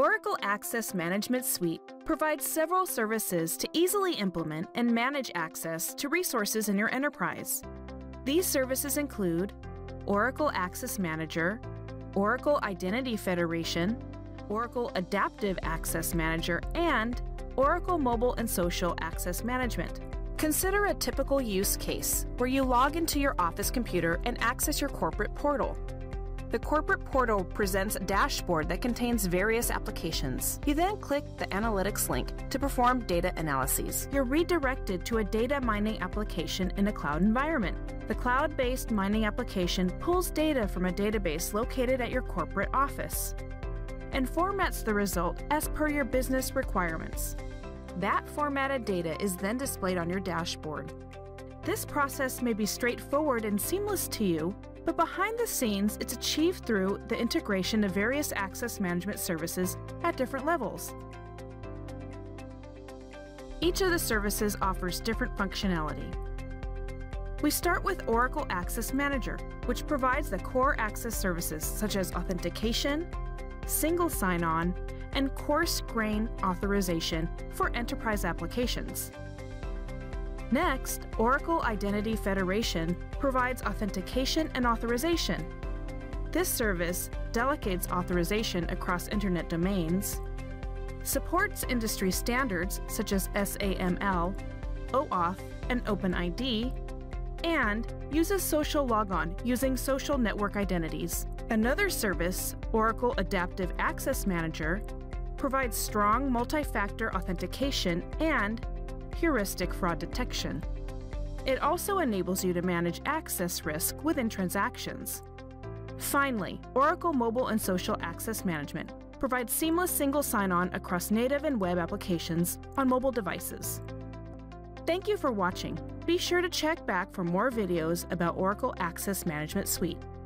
Oracle Access Management Suite provides several services to easily implement and manage access to resources in your enterprise. These services include Oracle Access Manager, Oracle Identity Federation, Oracle Adaptive Access Manager, and Oracle Mobile and Social Access Management. Consider a typical use case where you log into your office computer and access your corporate portal. The corporate portal presents a dashboard that contains various applications. You then click the Analytics link to perform data analyses. You're redirected to a data mining application in a cloud environment. The cloud-based mining application pulls data from a database located at your corporate office and formats the result as per your business requirements. That formatted data is then displayed on your dashboard. This process may be straightforward and seamless to you, but behind the scenes, it's achieved through the integration of various access management services at different levels. Each of the services offers different functionality. We start with Oracle Access Manager, which provides the core access services such as authentication, single sign-on, and coarse-grained authorization for enterprise applications. Next, Oracle Identity Federation provides authentication and authorization. This service delegates authorization across Internet domains, supports industry standards such as SAML, OAuth, and OpenID, and uses social logon using social network identities. Another service, Oracle Adaptive Access Manager, provides strong multi-factor authentication and heuristic fraud detection. It also enables you to manage access risk within transactions. Finally, Oracle Mobile and Social Access Management provides seamless single sign-on across native and web applications on mobile devices. Thank you for watching. Be sure to check back for more videos about Oracle Access Management Suite.